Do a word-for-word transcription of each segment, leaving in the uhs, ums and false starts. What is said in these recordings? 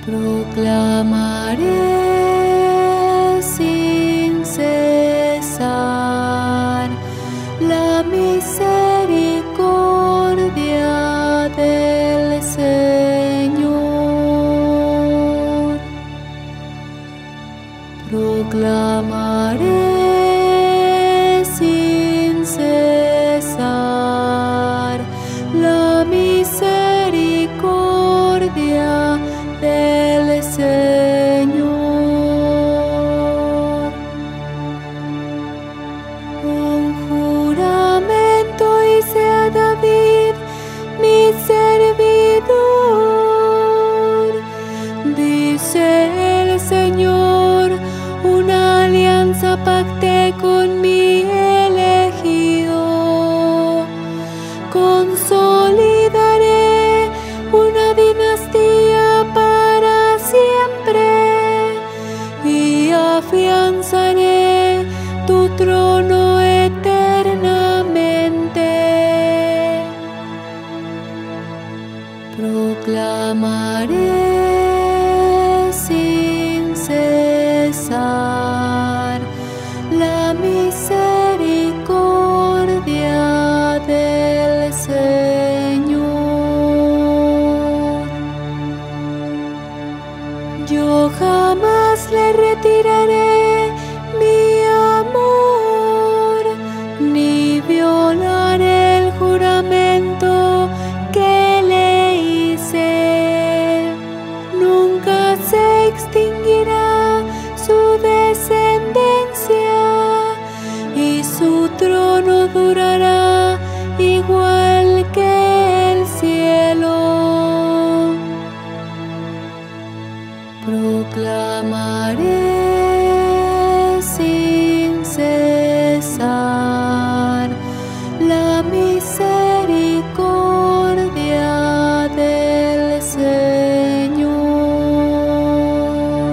Proclamaré sin cesar la misericordia del Señor. Proclamaré sin cesar la misericordia del Señor. Un juramento hice a David, mi servidor. Dice el Señor, una alianza pacté con mi elegido. Consolidaré una dinastía para siempre y afianzaré tu trono eternamente. Proclamaré sin cesar la misericordia del Señor. Yo jamás le retiraré mi amor, ni violaré el juramento que le hice. Nunca se extinguirá su descendencia y su trono durará igual que el cielo. Proclamaré sin cesar la misericordia del Señor.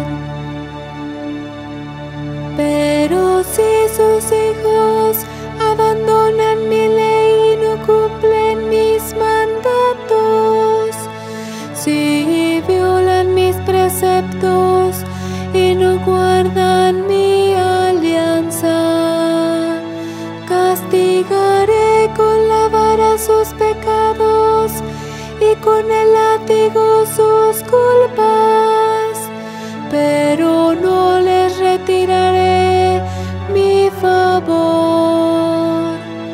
Pero si sus hijos abandonan mi ley y no cumplen mis mandatos, si violan mis preceptos y no guardan mi alianza, castigaré con la vara sus pecados y con el látigo sus culpas, pero no les retiraré mi favor.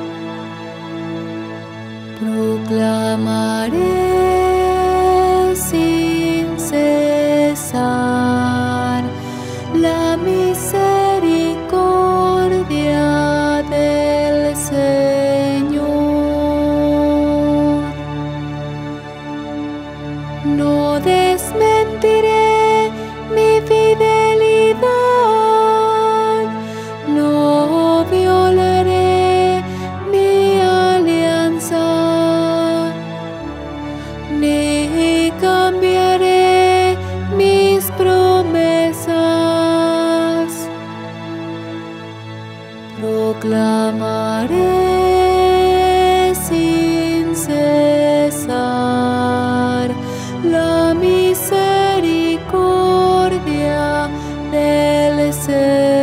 Proclamaré sin cesar la misericordia del Señor. No desmentiré mi fidelidad, no violaré mi alianza, ni cambiaré mis promesas. Proclamaré sin cesar la misericordia del Señor.